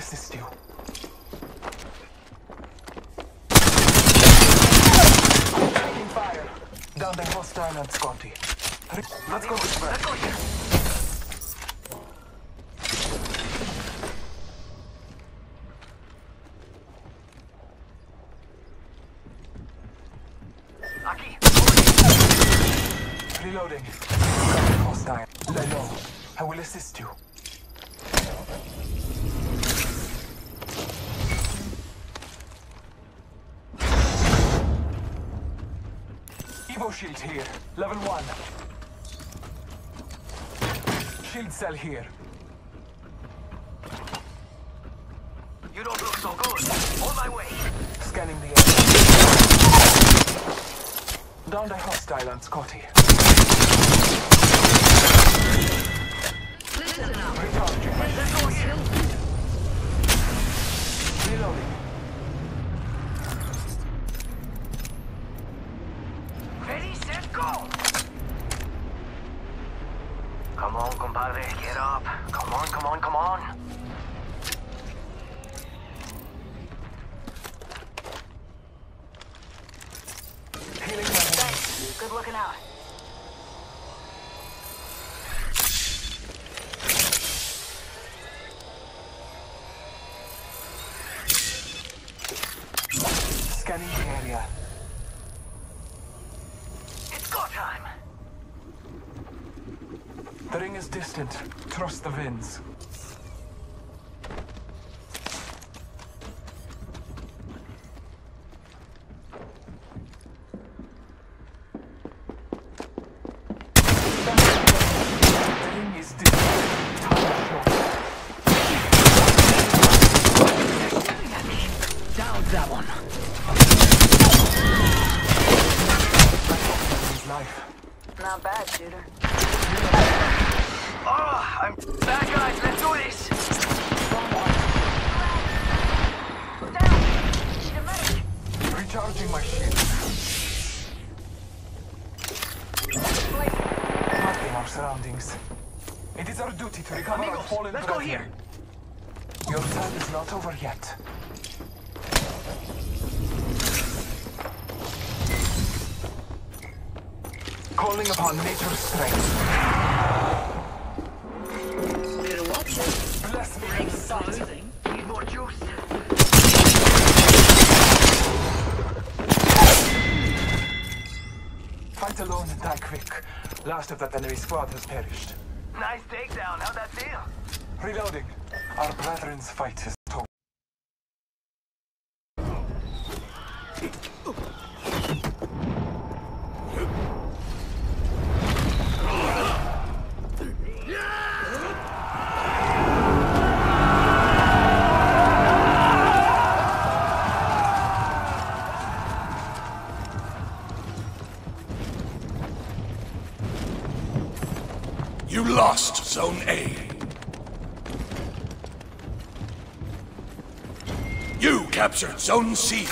assist you. Taking fire. Down the hostile and Scotty. Let's go this way. Let's go here. Aquí. Reloading. Hostile. Lay low. I will assist you. Evo shield here. Level 1. Shield cell here. You don't look so good. On my way. Scanning the area. Down the hostile and Scotty. Listen up. Recharging my Let's go here. reloading. Ready, set, go! Come on, compadre, get up. Come on, come on, come on. Healing my wounds. Thanks. Good looking out. Scanning the area. It's go time. The ring is distant. Trust the winds. The ring is distant. Time short. Down that one. His life. Not bad, shooter. Oh, I'm bad guys. Let's do this. Down! Need a medic! Recharging my shield. Mapping our surroundings. It is our duty to recover our Amigos, fallen let's go brethren. here. Your time is not over yet. Calling upon nature's strength. Better watch it. Bless me with sight. Need more juice. Fight alone and die quick. Last of that enemy squad has perished. Nice takedown. How'd that feel? Reloading. Our brethren's fight is over. You lost Zone A. You captured Zone C.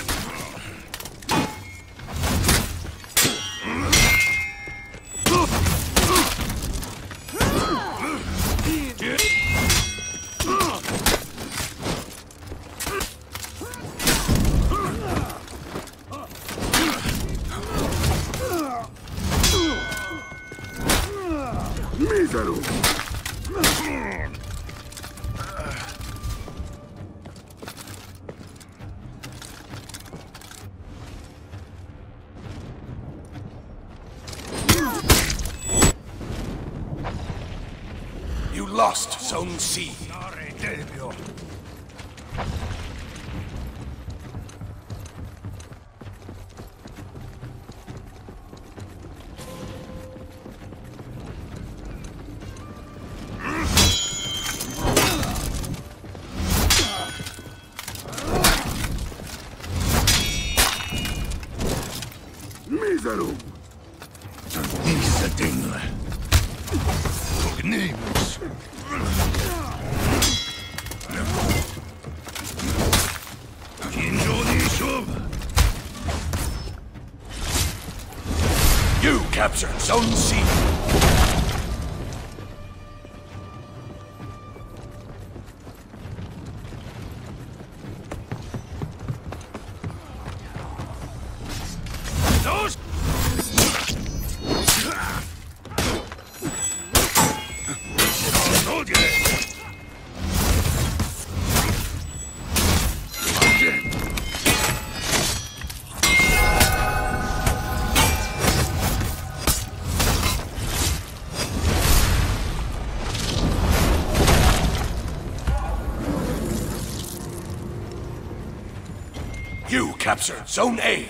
Mísero! You lost Zone C. Mísero! Missa Dingle. Ognimus. You captured Zone C. You captured Zone A.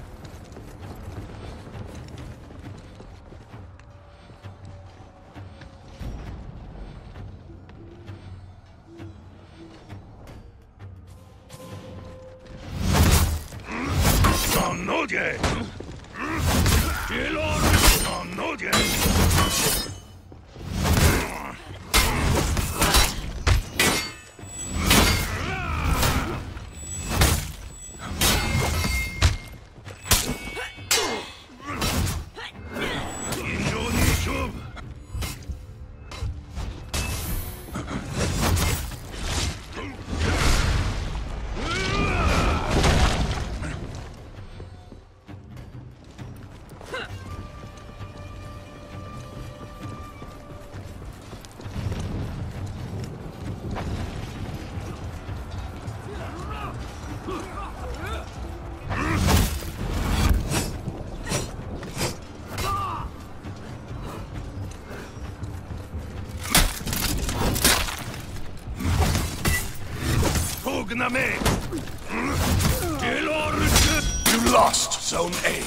You lost Zone A.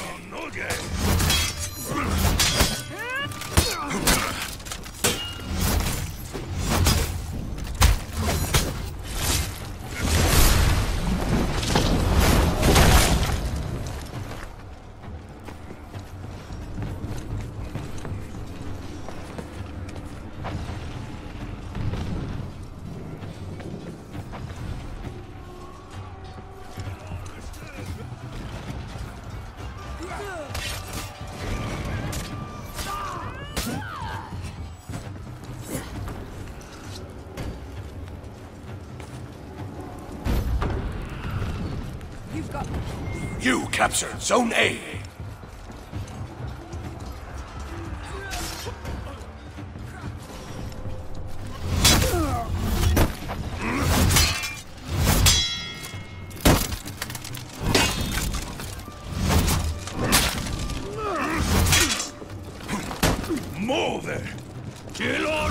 You captured Zone A. Muove! Che lo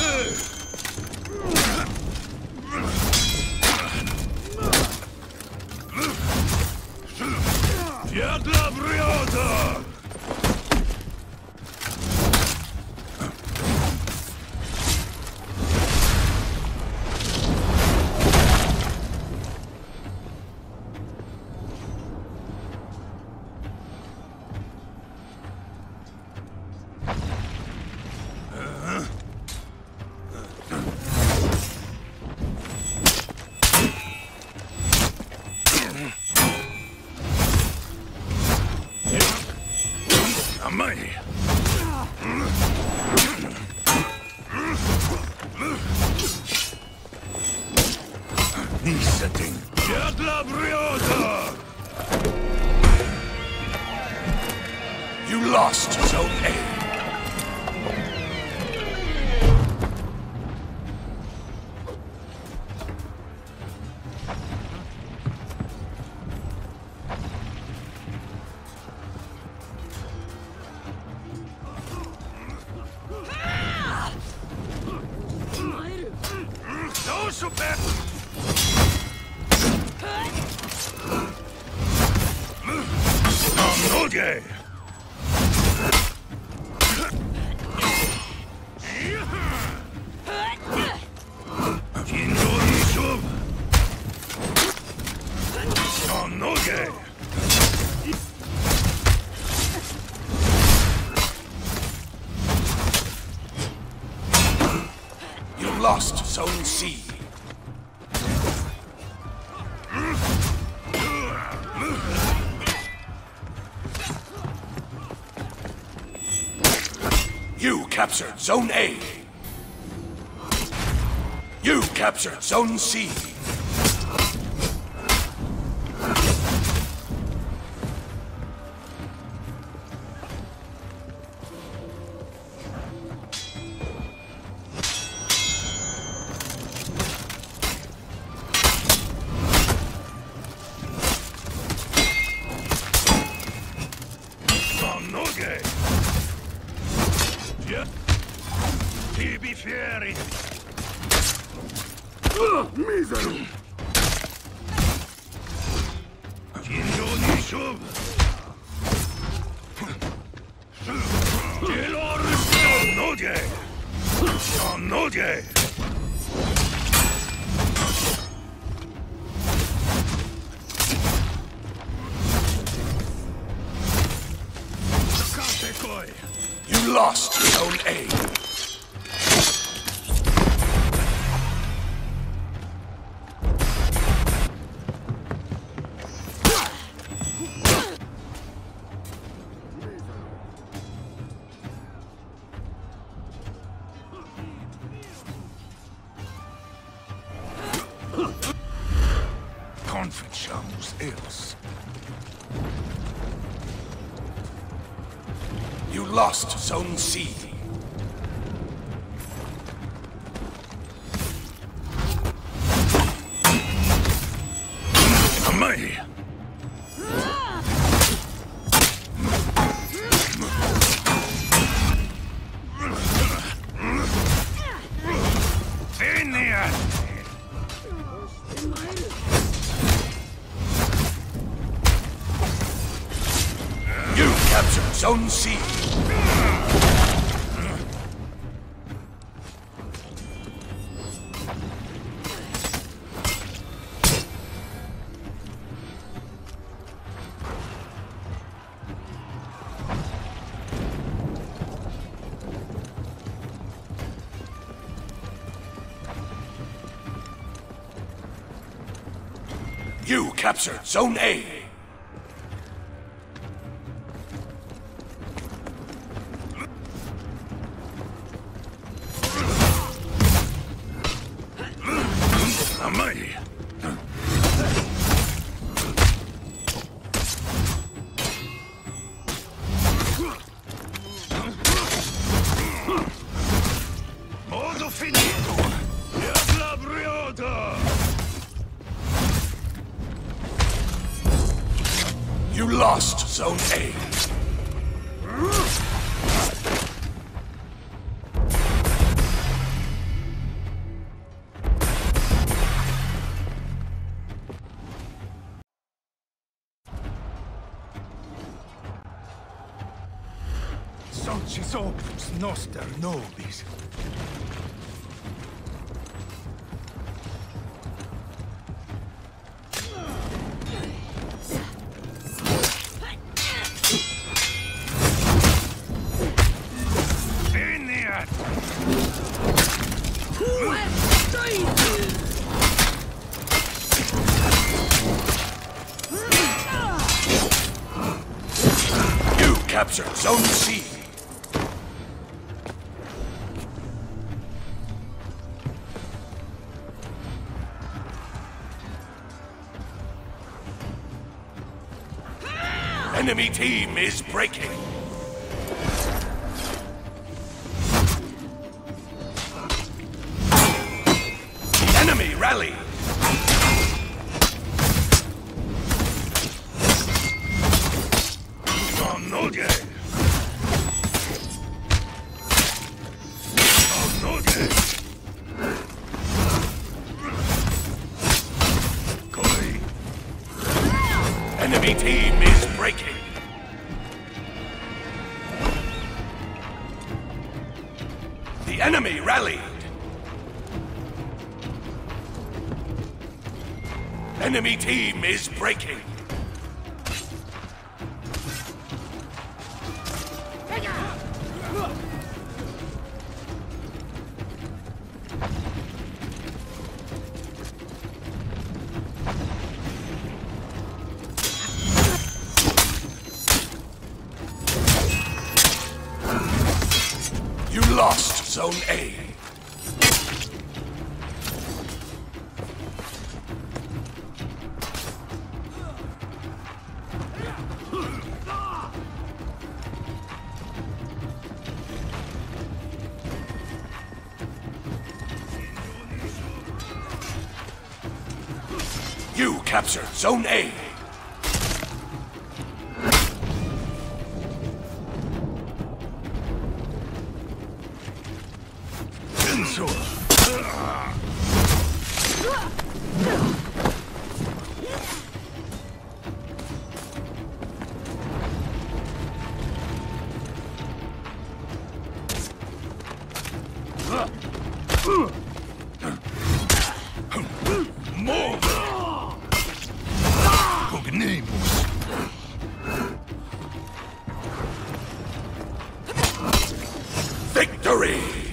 Fiat briota! You lost Zone A. No super! Noge! You lost Zone C. You captured Zone A. You captured Zone C. Yeah. Tibi fieri. Misery. 진전이 숍. 딜러를 셔노게. 셔노게. You lost Zone A. Conficiamus eos. You lost Zone C. Amai. Finian. You captured Zone C. You captured Zone A. Amai. Modo finito. Diabla briota. You lost Zone A. Socis opus noster nobis. Finiat. You captured Zone C. Enemy team is breaking. The enemy rally. Sonoge. Sonoge. Koi. Enemy team is breaking. The enemy rallied. Enemy team is breaking. You lost Zone A. You captured Zone A. Sensor. More. Cognemus. Victory!